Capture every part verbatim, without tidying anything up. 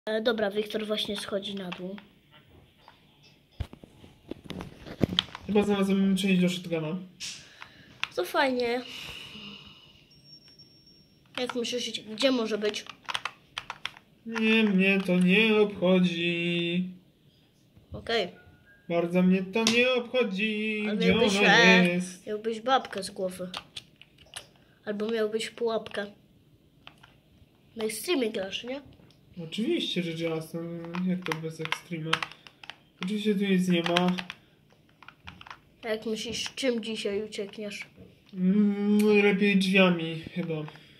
E, dobra, Wiktor właśnie schodzi na dół. Chyba znalazłem część do shotguna. To fajnie. Jak myślisz, gdzie może być? Nie, mnie to nie obchodzi. Okej. Okay. Bardzo mnie to nie obchodzi, Ale gdzie miałbyś, ona e, jest. miałbyś babkę z głowy. Albo miałbyś pułapkę. Na Extreme grasz, nie? Oczywiście, rzecz jasna. Jak to bez Extrema? Oczywiście tu nic nie ma. A jak myślisz, czym dzisiaj uciekniesz? Mm, lepiej drzwiami chyba.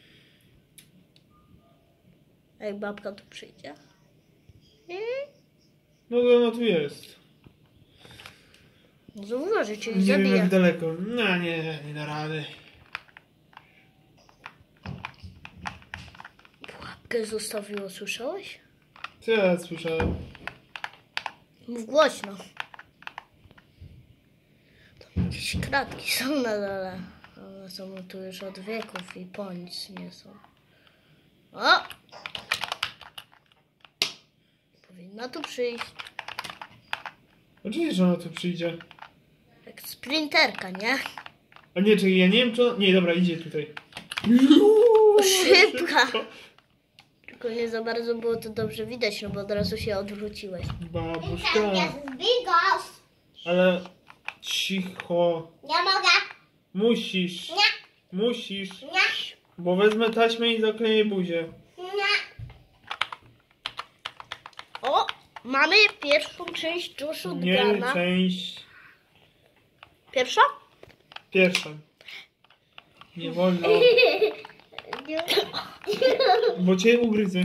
A jak babka tu przyjdzie? No to ona tu jest. Zauważy cię i Nie wiem zabije. jak daleko. No nie, nie da rady. Pułapkę zostawiło, słyszałeś? Co ja słyszałem? Mów głośno. Tam jakieś kratki są na dole. One są tu już od wieków i po nic nie są. O! Powinna tu przyjść. Oczywiście, że ona tu przyjdzie. Jak sprinterka, nie? A nie, czyli ja nie wiem czy... Nie, dobra, idzie tutaj. Szybka! Tylko nie za bardzo było to dobrze widać, no bo od razu się odwróciłeś. Babuszka. Bigos. Ale cicho. Nie mogę. Musisz. Nie. Musisz. Nie. Bo wezmę taśmę i zakleję buzię. Nie. O! Mamy pierwszą część do Nie, shotguna. część Pierwsza? pierwsza. Nie wolno, bo cię ugryzę.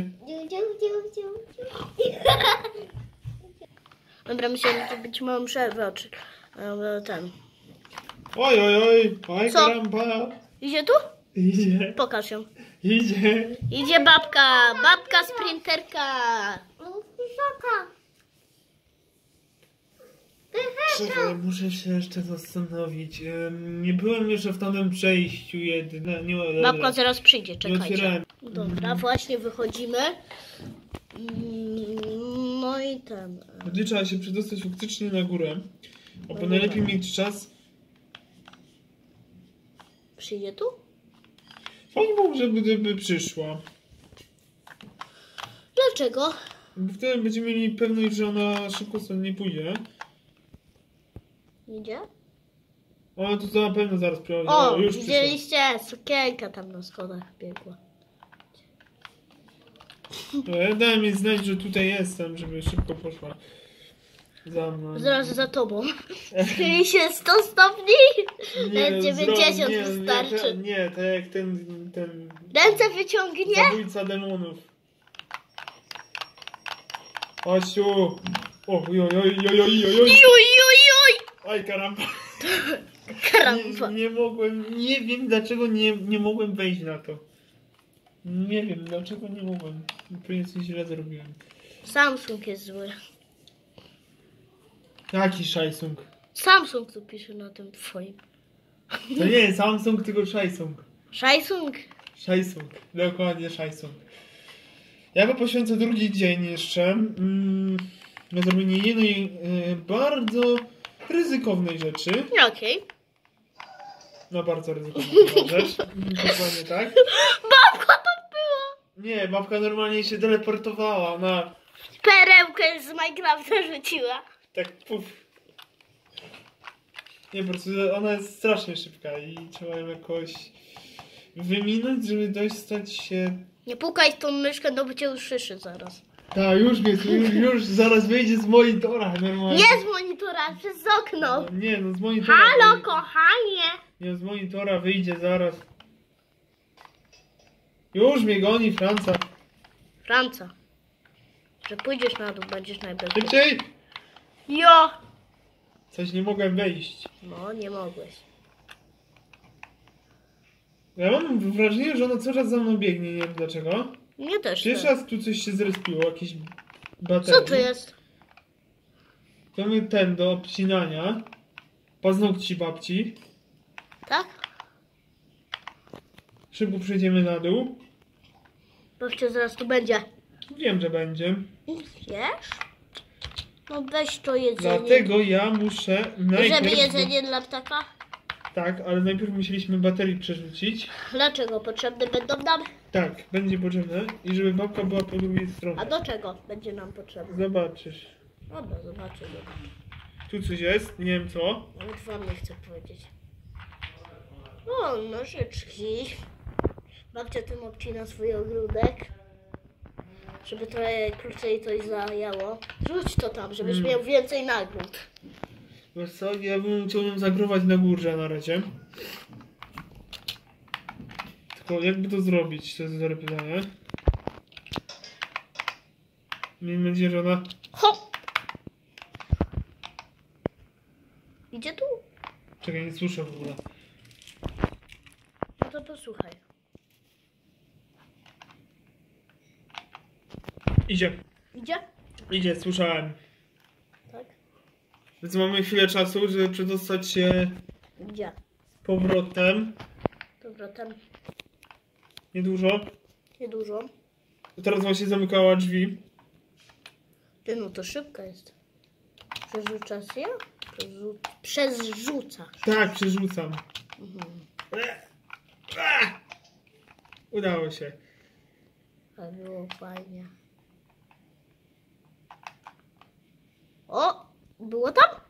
Dobra, myślałem, że to być małą przerwę, czy ale ten. Oj, oj, oj. Oj, Co? karamba. Idzie tu? Idzie. Pokaż ją. Idzie. Idzie babka, babka sprinterka. Wysoka. Czekaj, muszę się jeszcze zastanowić. Ym, Nie byłem jeszcze w tamtym przejściu jedne. Nie, nie, Babka zaraz przyjdzie, nie czekajcie. otwierałem. Dobra, właśnie wychodzimy. Mm, No i ten. Wtedy trzeba się przedostać faktycznie na górę. Albo dobra. najlepiej mieć czas. Przyjdzie tu? Fajnie byłoby, żeby gdyby przyszła. Dlaczego? Bo wtedy będziemy mieli pewność, że ona szybko stąd nie pójdzie. Idzie? Ona tu na pewno zaraz przychodzi. O, już przyszła. widzieliście? Sukienka tam na schodach biegła. Ja dałem jej znać, że tutaj jestem, żeby szybko poszła za mną. Zaraz za tobą. Schyli się sto stopni? Nie, dziewięćdziesiąt zro- nie, wystarczy. Nie, nie, tak jak ten, ten Ręce wyciągnie? zabójca demonów. Osiu! O, oj, oj, oj, oj, oj, oj, oj. Juj, juj, juj! Oj, karamba. Karamba. Nie, nie mogłem, nie wiem dlaczego nie, nie mogłem wejść na to. Nie wiem dlaczego nie mogłem. Pewnie coś źle zrobiłem. Samsung jest zły. Jaki Samsung? Samsung tu pisze na tym twoim. To nie jest Samsung, tylko Samsung. Samsung? Samsung, dokładnie Samsung. Ja go poświęcę drugi dzień jeszcze mm, na zrobienie jednej y, bardzo ryzykownej rzeczy. Okej. Okay. No bardzo ryzykowna rzecz. Mm, Dokładnie tak. Babka tam była! Nie, babka normalnie się teleportowała. Ona Perełkę z Minecrafta rzuciła. tak puf. Nie, po prostu ona jest strasznie szybka i trzeba ją jakoś wyminąć, żeby dostać się... Nie pukaj w tą myszkę, no bo cię usłyszy zaraz. Tak, już mnie, już, już zaraz wyjdzie z monitora normalnie. Nie z monitora, przez okno. No, nie, no z monitora. Halo, wyjdzie. kochanie. Nie, z monitora wyjdzie zaraz. Już mnie goni Franca. Franca. Że pójdziesz na dół, będziesz najbezpieczniejszy. Szybciej! Jo! Coś nie mogłem wejść. No, nie mogłeś. Ja mam wrażenie, że ona cały czas za mną biegnie, nie wiem dlaczego. Nie też. Pierwszy tak. raz tu coś się zrespiło, jakieś baterie. Co to jest? To mamy ten do obcinania. Paznokci babci. Tak? Szybko przejdziemy na dół. Babcia zaraz tu będzie. Wiem, że będzie. Wiesz? No weź to jedzenie. Dlatego ja muszę najpierw... Bierzemy jedzenie dla ptaka? Tak, ale najpierw musieliśmy baterii przerzucić. Dlaczego? Potrzebne będą nam? Tak, będzie potrzebne. I żeby babka była po drugiej A stronie. do czego będzie nam potrzebne? Zobaczysz. Dobra, zobaczę. Dobra. Tu coś jest, nie wiem co. Nawet wam nie chcę powiedzieć. O, nożyczki. Babcia tym obcina swój ogródek. Żeby trochę krócej coś zajęło. Rzuć to tam, żebyś Mm. miał więcej nagród. Wiesz co, ja bym chciał ją zagrować na górze na razie. Tylko jakby to zrobić, to jest dobre pytanie. Miejmy nadzieję, że ona... Hop! Idzie tu? Czekaj, nie słyszę w ogóle. No to posłuchaj. Idzie, Idzie? idzie, słyszałem. Tak? Więc mamy chwilę czasu, żeby przedostać się Idzie. powrotem. Powrotem. Niedużo. Niedużo. Teraz właśnie zamykała drzwi. Ty, no to szybka jest. Przerzucasz je? Przerzu... Przezrzucasz. Tak, przerzucam. Mhm. Ah! Udało się. To było fajnie. O! Było tam?